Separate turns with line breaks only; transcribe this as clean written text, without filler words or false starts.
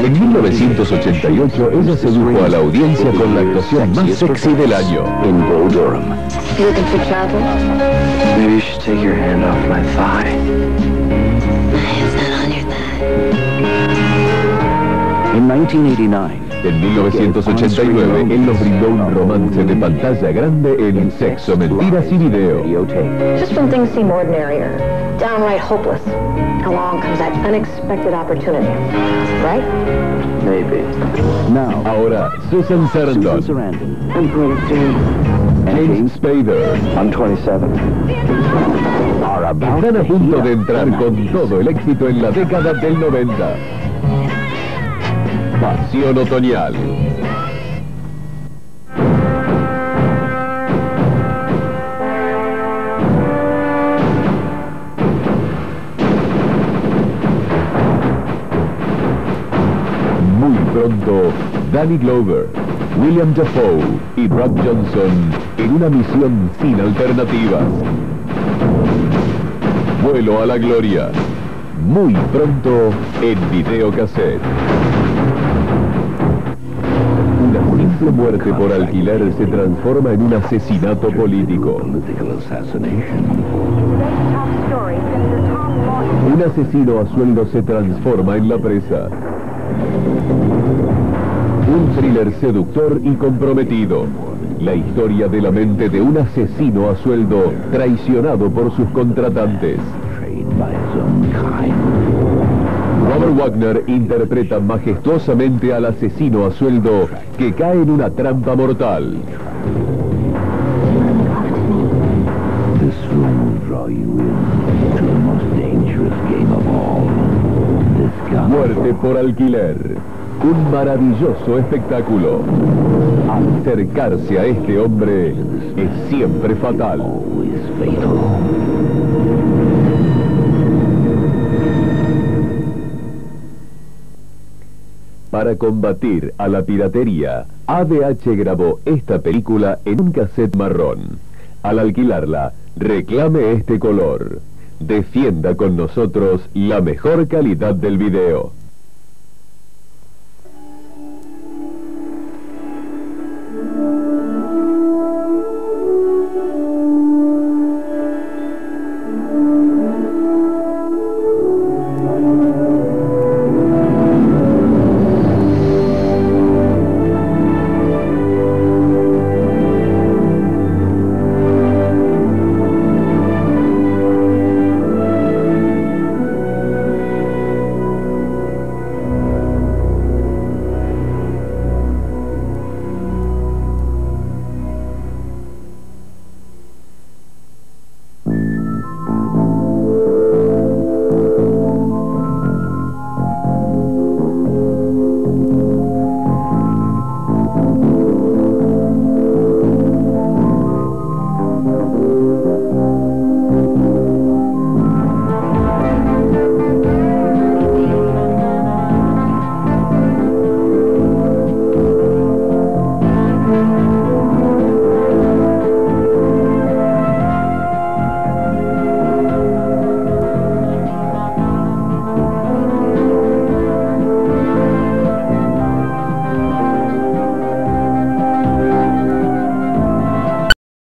En 1988, ella sedujo a la audiencia con la actuación más sexy del año.
In Bull Durham.
Looking for trouble?
Maybe you should take your hand off my thigh.
Is that on your thigh?
In 1989.
En 1989, él nos brindó un romance de pantalla grande en Sexo, Mentiras y Video.
Just when things seem ordinary or downright hopeless, along comes that unexpected opportunity, right?
Maybe. Now,
Ahora, Susan Sarandon,
I'm 23.
James Spader,
I'm 27.
están a punto de entrar con todo el éxito en la década del 90. Pasión otoñal. Muy pronto, Danny Glover, William Dafoe y Brad Johnson en una misión sin alternativas. Vuelo a la gloria. Muy pronto en videocassette. Una simple muerte por alquiler se transforma en un asesinato político. Un asesino a sueldo se transforma en la presa. Un thriller seductor y comprometido. La historia de la mente de un asesino a sueldo traicionado por sus contratantes. Robert Wagner interpreta majestuosamente al asesino a sueldo que cae en una trampa mortal. Muerte por alquiler. Un maravilloso espectáculo. Acercarse a este hombre es siempre fatal. Para combatir a la piratería, ADH grabó esta película en un cassette marrón. Al alquilarla, reclame este color. Defienda con nosotros la mejor calidad del video.